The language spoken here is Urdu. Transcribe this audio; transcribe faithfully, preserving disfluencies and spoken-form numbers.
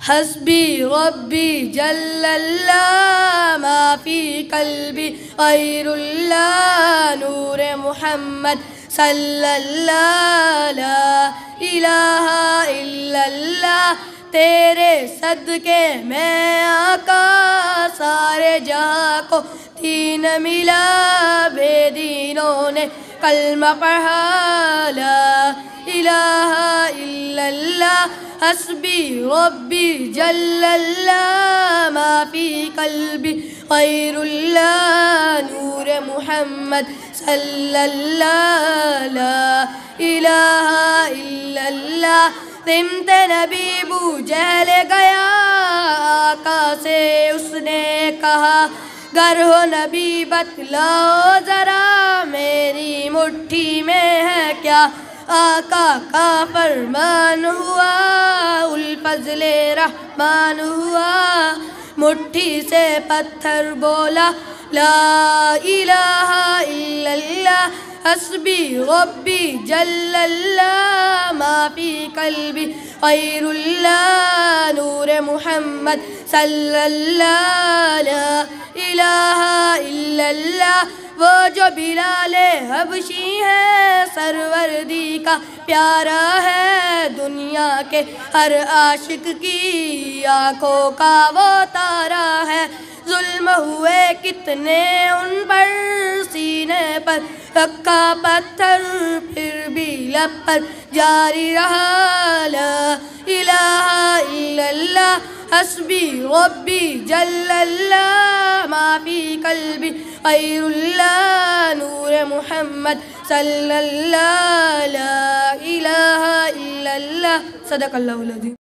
حسبی ربی جل اللہ ما فی قلبی غیر اللہ نور محمد صلی اللہ لا الہ الا اللہ تیرے صدقے میں آقا سارے جہاں کو دین ملا بے دینوں نے کلمہ پڑھا لا الہ الا اللہ حسبی ربی جل اللہ ما فی قلبی غیر اللہ نور محمد صلی اللہ لا الہ الا اللہ سمت نبی ابو جہل گیا آقا سے اس نے کہا گر ہو نبی بتلاؤ ذرا میری مٹھی میں ہے کیا آقا کا فرمان ہوا الفضل رحمان ہوا مٹھی سے پتھر بولا لا الہ الا اللہ حسبی ربی جل اللہ ما فی قلبی غیر اللہ نور محمد صلی اللہ لا الہ الا اللہ وہ جو بلال حبشی ہے سروردی کا پیارا ہے دنیا کے ہر عاشق کی آنکھوں کا وہ تارا ہے ظلم ہوئے کتنے ان پر سینے پر رکھا پتھر پھر بھی لب پر جاری رہا لا الہ الا اللہ حسبی ربی جل اللہ ما فی قلبی غیر اللہ نور محمد صلی اللہ لا الہ الا اللہ صدق اللہ العظیم.